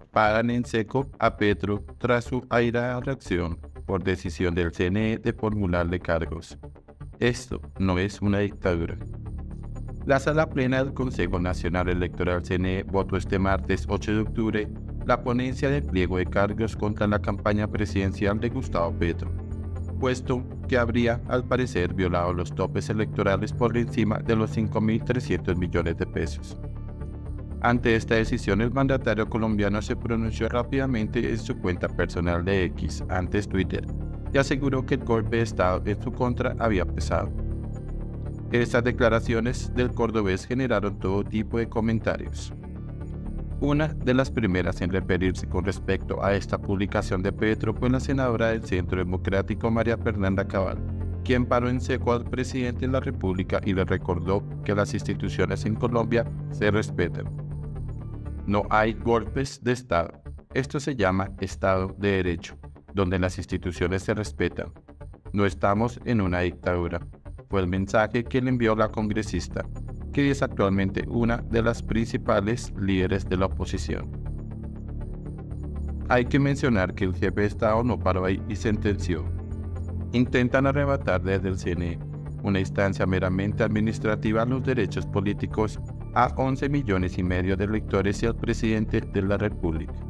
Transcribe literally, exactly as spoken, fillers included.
paran en seco a Petro tras su airada reacción por decisión del C N E de formularle cargos. Esto no es una dictadura. La Sala Plena del Consejo Nacional Electoral C N E votó este martes ocho de octubre la ponencia de pliego de cargos contra la campaña presidencial de Gustavo Petro, puesto que habría, al parecer, violado los topes electorales por encima de los cinco mil trescientos millones de pesos. Ante esta decisión, el mandatario colombiano se pronunció rápidamente en su cuenta personal de X, antes Twitter, y aseguró que el golpe de Estado en su contra había pesado. Estas declaraciones del cordobés generaron todo tipo de comentarios. Una de las primeras en referirse con respecto a esta publicación de Petro fue la senadora del Centro Democrático María Fernanda Cabal, quien paró en seco al presidente de la República y le recordó que las instituciones en Colombia se respetan. No hay golpes de Estado. Esto se llama Estado de Derecho, donde las instituciones se respetan. No estamos en una dictadura. Fue el mensaje que le envió la congresista, que es actualmente una de las principales líderes de la oposición. Hay que mencionar que el jefe de Estado no paró ahí y sentenció. Intentan arrebatar desde el C N E, una instancia meramente administrativa, los derechos políticos a once millones y medio de electores y al presidente de la República.